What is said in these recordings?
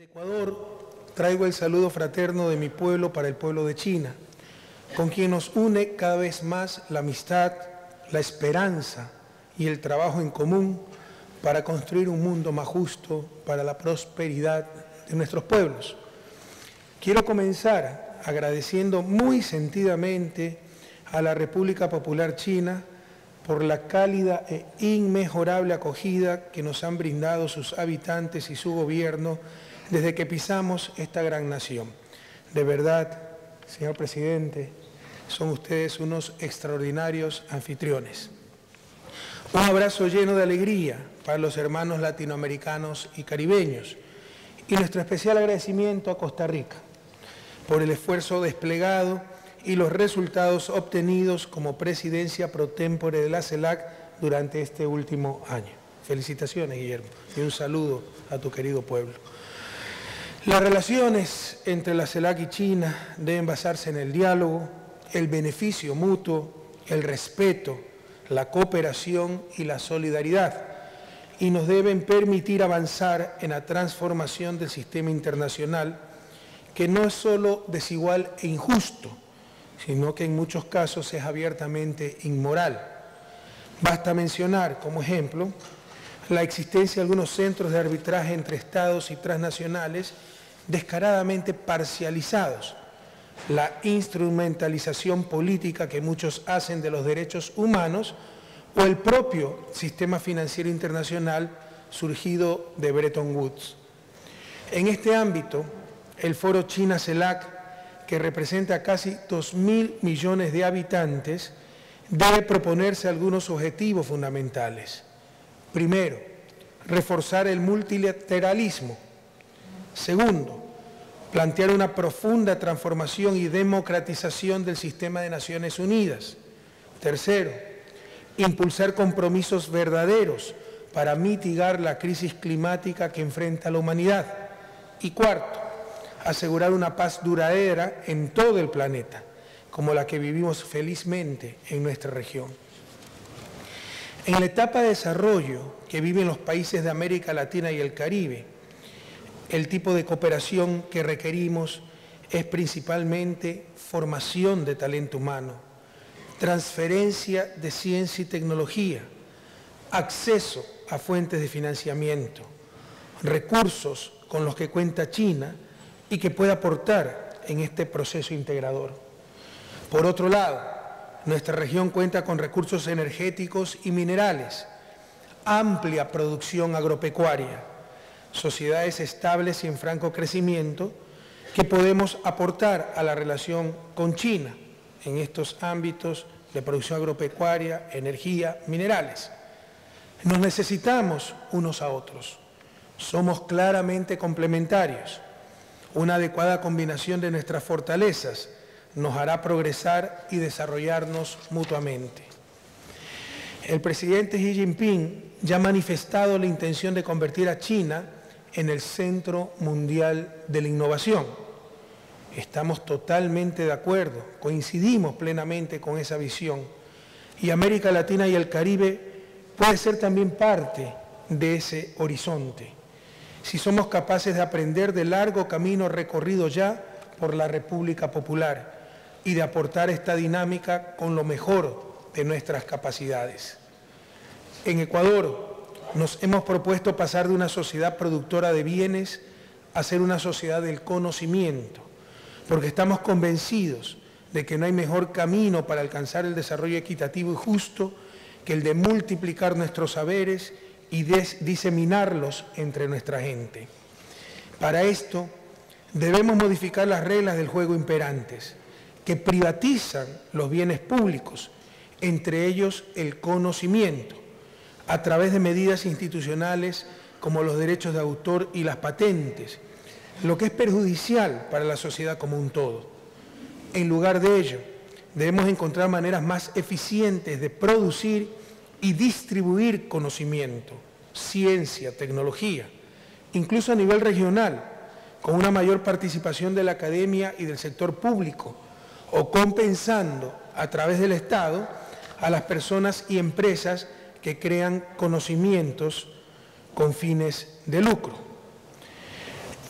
Ecuador traigo el saludo fraterno de mi pueblo para el pueblo de China, con quien nos une cada vez más la amistad, la esperanza y el trabajo en común para construir un mundo más justo para la prosperidad de nuestros pueblos. Quiero comenzar agradeciendo muy sentidamente a la República Popular China por la cálida e inmejorable acogida que nos han brindado sus habitantes y su gobierno desde que pisamos esta gran nación. De verdad, señor presidente, son ustedes unos extraordinarios anfitriones. Un abrazo lleno de alegría para los hermanos latinoamericanos y caribeños y nuestro especial agradecimiento a Costa Rica por el esfuerzo desplegado y los resultados obtenidos como presidencia pro tempore de la CELAC durante este último año. Felicitaciones, Guillermo, y un saludo a tu querido pueblo. Las relaciones entre la CELAC y China deben basarse en el diálogo, el beneficio mutuo, el respeto, la cooperación y la solidaridad, y nos deben permitir avanzar en la transformación del sistema internacional, que no es solo desigual e injusto, sino que en muchos casos es abiertamente inmoral. Basta mencionar, como ejemplo, la existencia de algunos centros de arbitraje entre estados y transnacionales descaradamente parcializados, la instrumentalización política que muchos hacen de los derechos humanos o el propio sistema financiero internacional surgido de Bretton Woods. En este ámbito, el Foro China-CELAC, que representa a casi 2.000 millones de habitantes, debe proponerse algunos objetivos fundamentales. Primero, reforzar el multilateralismo. Segundo, plantear una profunda transformación y democratización del sistema de Naciones Unidas. Tercero, impulsar compromisos verdaderos para mitigar la crisis climática que enfrenta la humanidad. Y cuarto, asegurar una paz duradera en todo el planeta, como la que vivimos felizmente en nuestra región. En la etapa de desarrollo que viven los países de América Latina y el Caribe, el tipo de cooperación que requerimos es principalmente formación de talento humano, transferencia de ciencia y tecnología, acceso a fuentes de financiamiento, recursos con los que cuenta China y que puede aportar en este proceso integrador. Por otro lado, nuestra región cuenta con recursos energéticos y minerales, amplia producción agropecuaria, sociedades estables y en franco crecimiento que podemos aportar a la relación con China en estos ámbitos de producción agropecuaria, energía, minerales. Nos necesitamos unos a otros, somos claramente complementarios. Una adecuada combinación de nuestras fortalezas nos hará progresar y desarrollarnos mutuamente. El presidente Xi Jinping ya ha manifestado la intención de convertir a China en el centro mundial de la innovación. Estamos totalmente de acuerdo, coincidimos plenamente con esa visión y América Latina y el Caribe puede ser también parte de ese horizonte, si somos capaces de aprender del largo camino recorrido ya por la República Popular y de aportar esta dinámica con lo mejor de nuestras capacidades. En Ecuador nos hemos propuesto pasar de una sociedad productora de bienes a ser una sociedad del conocimiento, porque estamos convencidos de que no hay mejor camino para alcanzar el desarrollo equitativo y justo que el de multiplicar nuestros saberes y diseminarlos entre nuestra gente. Para esto, debemos modificar las reglas del juego imperantes, que privatizan los bienes públicos, entre ellos el conocimiento, a través de medidas institucionales como los derechos de autor y las patentes, lo que es perjudicial para la sociedad como un todo. En lugar de ello, debemos encontrar maneras más eficientes de producir y distribuir conocimiento, ciencia, tecnología, incluso a nivel regional, con una mayor participación de la academia y del sector público, o compensando a través del Estado a las personas y empresas que crean conocimientos con fines de lucro.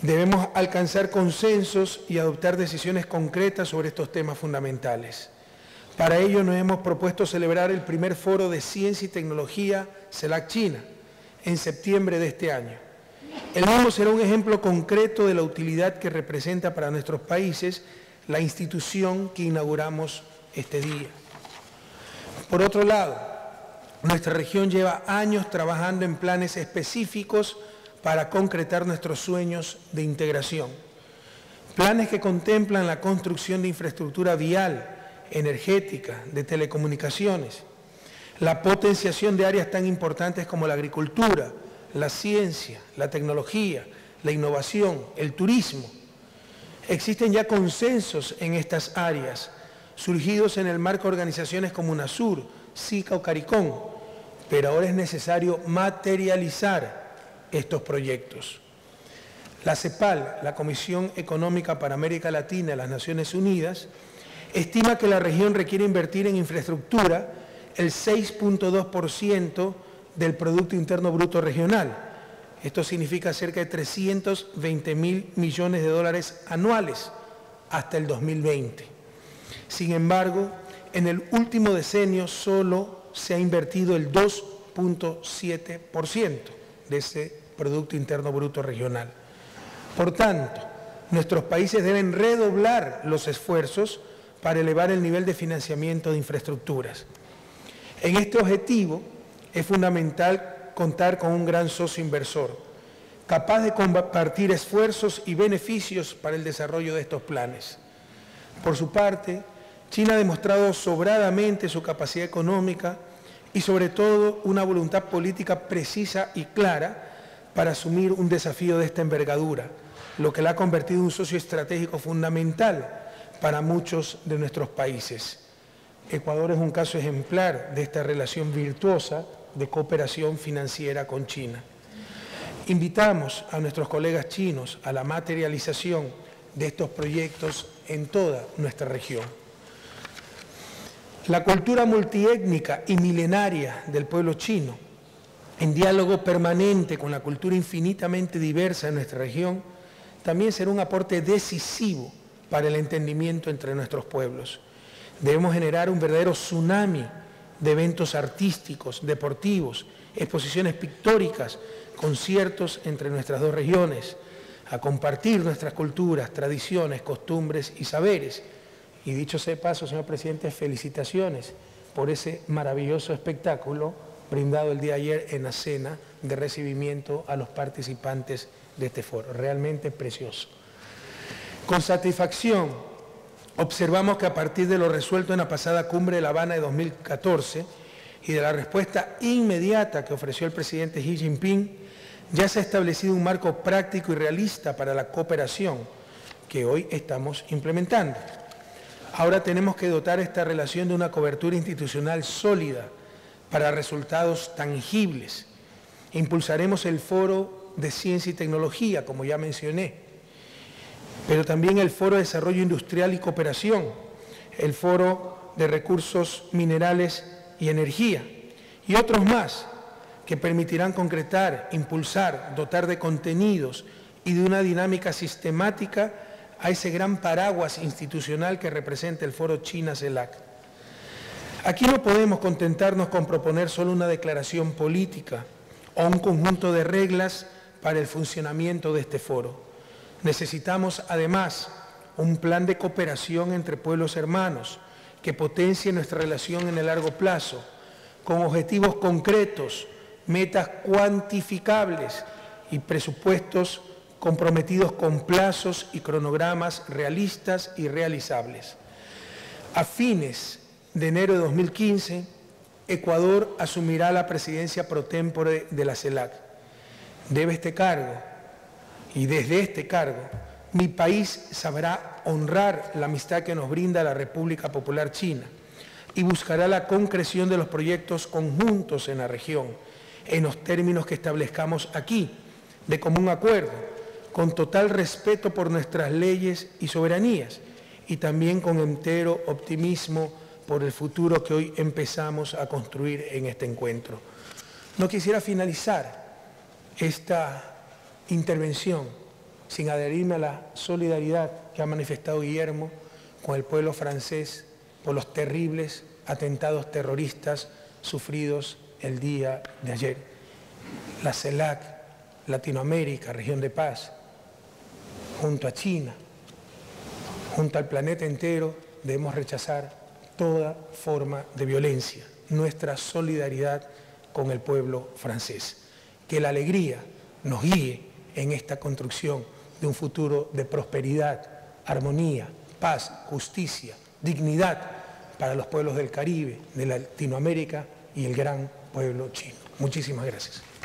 Debemos alcanzar consensos y adoptar decisiones concretas sobre estos temas fundamentales. Para ello nos hemos propuesto celebrar el primer foro de ciencia y tecnología CELAC-China en septiembre de este año. El mismo será un ejemplo concreto de la utilidad que representa para nuestros países la institución que inauguramos este día. Por otro lado, nuestra región lleva años trabajando en planes específicos para concretar nuestros sueños de integración. Planes que contemplan la construcción de infraestructura vial, energética, de telecomunicaciones, la potenciación de áreas tan importantes como la agricultura, la ciencia, la tecnología, la innovación, el turismo. Existen ya consensos en estas áreas, surgidos en el marco de organizaciones como UNASUR, SICA o CARICOM, pero ahora es necesario materializar estos proyectos. La CEPAL, la Comisión Económica para América Latina de las Naciones Unidas, estima que la región requiere invertir en infraestructura el 6.2% del Producto Interno Bruto Regional. Esto significa cerca de 320.000 millones de dólares anuales hasta el 2020. Sin embargo, en el último decenio solo se ha invertido el 2.7% de ese Producto Interno Bruto Regional. Por tanto, nuestros países deben redoblar los esfuerzos para elevar el nivel de financiamiento de infraestructuras. En este objetivo es fundamental contar con un gran socio inversor, capaz de compartir esfuerzos y beneficios para el desarrollo de estos planes. Por su parte, China ha demostrado sobradamente su capacidad económica y sobre todo una voluntad política precisa y clara para asumir un desafío de esta envergadura, lo que la ha convertido en un socio estratégico fundamental para muchos de nuestros países. Ecuador es un caso ejemplar de esta relación virtuosa de cooperación financiera con China. Invitamos a nuestros colegas chinos a la materialización de estos proyectos en toda nuestra región. La cultura multiétnica y milenaria del pueblo chino, en diálogo permanente con la cultura infinitamente diversa de nuestra región, también será un aporte decisivo para el entendimiento entre nuestros pueblos. Debemos generar un verdadero tsunami de eventos artísticos, deportivos, exposiciones pictóricas, conciertos entre nuestras dos regiones, a compartir nuestras culturas, tradiciones, costumbres y saberes. Y dicho sea de paso, señor presidente, felicitaciones por ese maravilloso espectáculo brindado el día de ayer en la cena de recibimiento a los participantes de este foro. Realmente precioso. Con satisfacción observamos que a partir de lo resuelto en la pasada cumbre de La Habana de 2014 y de la respuesta inmediata que ofreció el presidente Xi Jinping, ya se ha establecido un marco práctico y realista para la cooperación que hoy estamos implementando. Ahora tenemos que dotar esta relación de una cobertura institucional sólida para resultados tangibles. Impulsaremos el Foro de Ciencia y Tecnología, como ya mencioné, pero también el Foro de Desarrollo Industrial y Cooperación, el Foro de Recursos Minerales y Energía, y otros más que permitirán concretar, impulsar, dotar de contenidos y de una dinámica sistemática a ese gran paraguas institucional que representa el Foro China-CELAC. Aquí no podemos contentarnos con proponer solo una declaración política o un conjunto de reglas para el funcionamiento de este foro. Necesitamos, además, un plan de cooperación entre pueblos hermanos que potencie nuestra relación en el largo plazo, con objetivos concretos, metas cuantificables y presupuestos comprometidos con plazos y cronogramas realistas y realizables. A fines de enero de 2015, Ecuador asumirá la presidencia pro tempore de la CELAC. Debe este cargo, y desde este cargo, mi país sabrá honrar la amistad que nos brinda la República Popular China y buscará la concreción de los proyectos conjuntos en la región, en los términos que establezcamos aquí, de común acuerdo, con total respeto por nuestras leyes y soberanías, y también con entero optimismo por el futuro que hoy empezamos a construir en este encuentro. No quisiera finalizar esta intervención sin adherirme a la solidaridad que ha manifestado Guillermo con el pueblo francés por los terribles atentados terroristas sufridos el día de ayer. La CELAC, Latinoamérica, región de paz, junto a China, junto al planeta entero, debemos rechazar toda forma de violencia, nuestra solidaridad con el pueblo francés. Que la alegría nos guíe en esta construcción de un futuro de prosperidad, armonía, paz, justicia, dignidad para los pueblos del Caribe, de Latinoamérica y el gran pueblo chino. Muchísimas gracias.